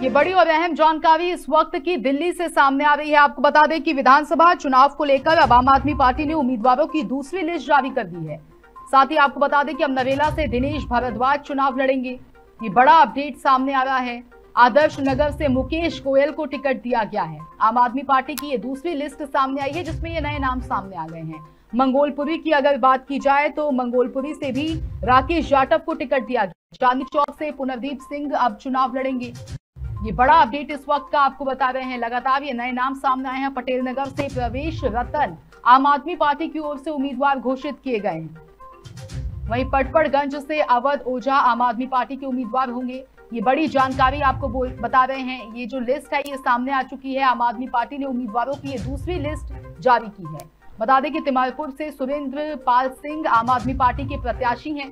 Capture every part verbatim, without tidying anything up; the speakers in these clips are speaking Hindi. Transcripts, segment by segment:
ये बड़ी और अहम जानकारी इस वक्त की दिल्ली से सामने आ रही है। आपको बता दें कि विधानसभा चुनाव को लेकर अब आम आदमी पार्टी ने उम्मीदवारों की दूसरी लिस्ट जारी कर दी है। साथ ही आपको बता दें कि अब नरेला से दिनेश भारद्वाज चुनाव लड़ेंगे। ये बड़ा अपडेट सामने आ रहा है। आदर्श नगर से मुकेश गोयल को टिकट दिया गया है। आम आदमी पार्टी की ये दूसरी लिस्ट सामने आई है, जिसमें ये नए नाम सामने आ गए हैं। मंगोलपुरी की अगर बात की जाए तो मंगोलपुरी से भी राकेश जाटव को टिकट दिया गया। चांदनी चौक से पुनर्दीप सिंह अब चुनाव लड़ेंगे। ये बड़ा अपडेट इस वक्त का आपको बता रहे हैं। लगातार ये नए नाम सामने आए हैं। पटेल नगर से प्रवेश रतन आम आदमी पार्टी की ओर से उम्मीदवार घोषित किए गए हैं। वहीं पटपड़गंज से अवध ओझा आम आदमी पार्टी के उम्मीदवार होंगे। ये बड़ी जानकारी आपको बता रहे हैं। ये जो लिस्ट है ये सामने आ चुकी है। आम आदमी पार्टी ने उम्मीदवारों की ये दूसरी लिस्ट जारी की है। बता दें कि तिमालपुर से सुरेंद्र पाल सिंह आम आदमी पार्टी के प्रत्याशी हैं।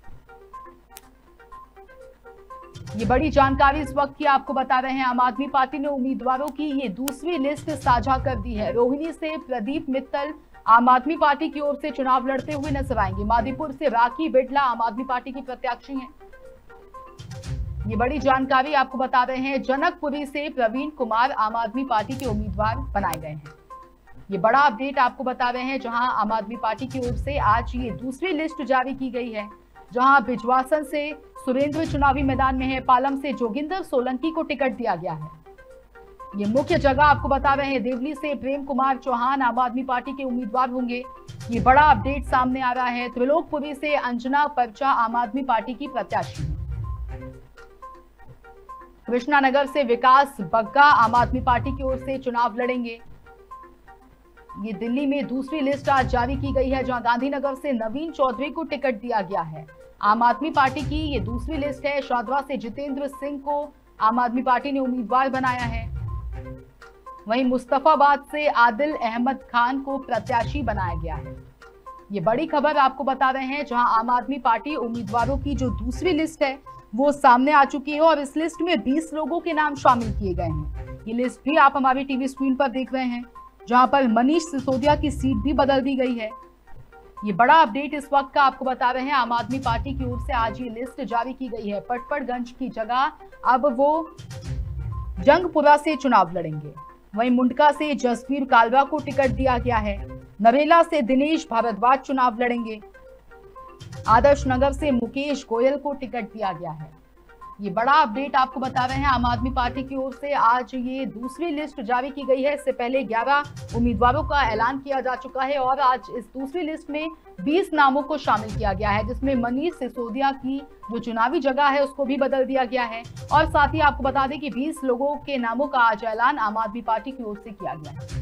ये बड़ी जानकारी इस वक्त की आपको बता रहे हैं। आम आदमी पार्टी ने उम्मीदवारों की ये दूसरी लिस्ट साझा कर दी है। रोहिणी से प्रदीप मित्तल आम आदमी पार्टी की ओर से चुनाव लड़ते हुए नजर आएंगे। मादीपुर से राखी बिड़ला आम आदमी पार्टी की प्रत्याशी हैं। ये बड़ी जानकारी आपको बता रहे हैं। जनकपुरी से प्रवीण कुमार आम आदमी पार्टी के उम्मीदवार बनाए गए हैं। ये बड़ा अपडेट आपको बता रहे हैं, जहां आम आदमी पार्टी की ओर से आज ये दूसरी लिस्ट जारी की गई है। जहां बिजवासन से सुरेंद्र चुनावी मैदान में है। पालम से जोगिंदर सोलंकी को टिकट दिया गया है। ये मुख्य जगह आपको बता रहे हैं। देवली से प्रेम कुमार चौहान आम आदमी पार्टी के उम्मीदवार होंगे। ये बड़ा अपडेट सामने आ रहा है। त्रिलोकपुरी से अंजना परचा आम आदमी पार्टी की प्रत्याशी है। कृष्णानगर से विकास बग्गा आम आदमी पार्टी की ओर से चुनाव लड़ेंगे। ये दिल्ली में दूसरी लिस्ट आज जारी की गई है, जहां गांधीनगर से नवीन चौधरी को टिकट दिया गया है। आम आदमी पार्टी की ये दूसरी लिस्ट है। शादरा से जितेंद्र सिंह को आम आदमी पार्टी ने उम्मीदवार बनाया है। वहीं मुस्तफाबाद से आदिल अहमद खान को प्रत्याशी बनाया गया है। ये बड़ी खबर आपको बता रहे हैं, जहां आम आदमी पार्टी उम्मीदवारों की जो दूसरी लिस्ट है वो सामने आ चुकी है और इस लिस्ट में बीस लोगों के नाम शामिल किए गए हैं। ये लिस्ट भी आप हमारी टीवी स्क्रीन पर देख रहे हैं, जहां पर मनीष सिसोदिया की सीट भी बदल दी गई है। ये बड़ा अपडेट इस वक्त का आपको बता रहे हैं। आम आदमी पार्टी की ओर से आज ये लिस्ट जारी की गई है। पटपड़गंज की जगह अब वो जंगपुरा से चुनाव लड़ेंगे। वहीं मुंडका से जसवीर कालवा को टिकट दिया गया है। नरेला से दिनेश भारद्वाज चुनाव लड़ेंगे। आदर्श नगर से मुकेश गोयल को टिकट दिया गया है। ये बड़ा अपडेट आपको बता रहे हैं। आम आदमी पार्टी की ओर से आज ये दूसरी लिस्ट जारी की गई है। इससे पहले ग्यारह उम्मीदवारों का ऐलान किया जा चुका है और आज इस दूसरी लिस्ट में बीस नामों को शामिल किया गया है, जिसमें मनीष सिसोदिया की जो चुनावी जगह है उसको भी बदल दिया गया है। और साथ ही आपको बता दें कि बीस लोगों के नामों का आज ऐलान आम आदमी पार्टी की ओर से किया गया है।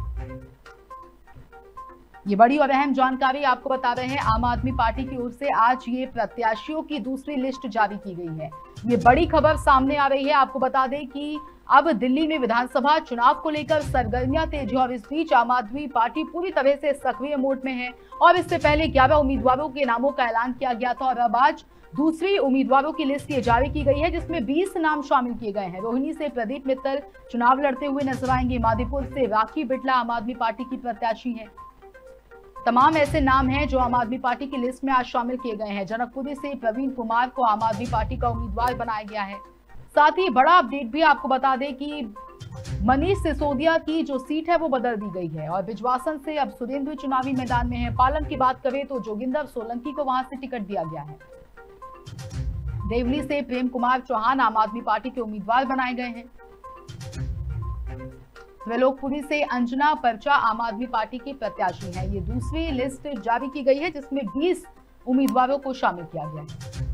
ये बड़ी और अहम जानकारी आपको बता रहे हैं। आम आदमी पार्टी की ओर से आज ये प्रत्याशियों की दूसरी लिस्ट जारी की गई है। ये बड़ी खबर सामने आ रही है। आपको बता दें कि अब दिल्ली में विधानसभा चुनाव को लेकर सरगर्मियां तेज है और इस बीच आम आदमी पार्टी पूरी तरह से सक्रिय मोड में है। और इससे पहले ग्यारह उम्मीदवारों के नामों का ऐलान किया गया था और अब आज दूसरी उम्मीदवारों की लिस्ट ये जारी की गई है, जिसमें बीस नाम शामिल किए गए हैं। रोहिणी से प्रदीप मित्तल चुनाव लड़ते हुए नजर आएंगे। मादीपुर से राखी बिड़ला आम आदमी पार्टी की प्रत्याशी है। तमाम ऐसे नाम हैं जो आम आदमी पार्टी की लिस्ट में आज शामिल किए गए हैं। जनकपुरी से प्रवीण कुमार को आम आदमी पार्टी का उम्मीदवार बनाया गया है। साथ ही बड़ा अपडेट भी आपको बता दें कि मनीष सिसोदिया की जो सीट है वो बदल दी गई है और बिजवासन से अब सुरेंद्र चुनावी मैदान में है। पालम की बात करें तो जोगिंदर सोलंकी को वहां से टिकट दिया गया है। देवली से प्रेम कुमार चौहान आम आदमी पार्टी के उम्मीदवार बनाए गए हैं। त्रिलोकपुरी से अंजना परचा आम आदमी पार्टी की प्रत्याशी है। ये दूसरी लिस्ट जारी की गई है, जिसमें बीस उम्मीदवारों को शामिल किया गया है।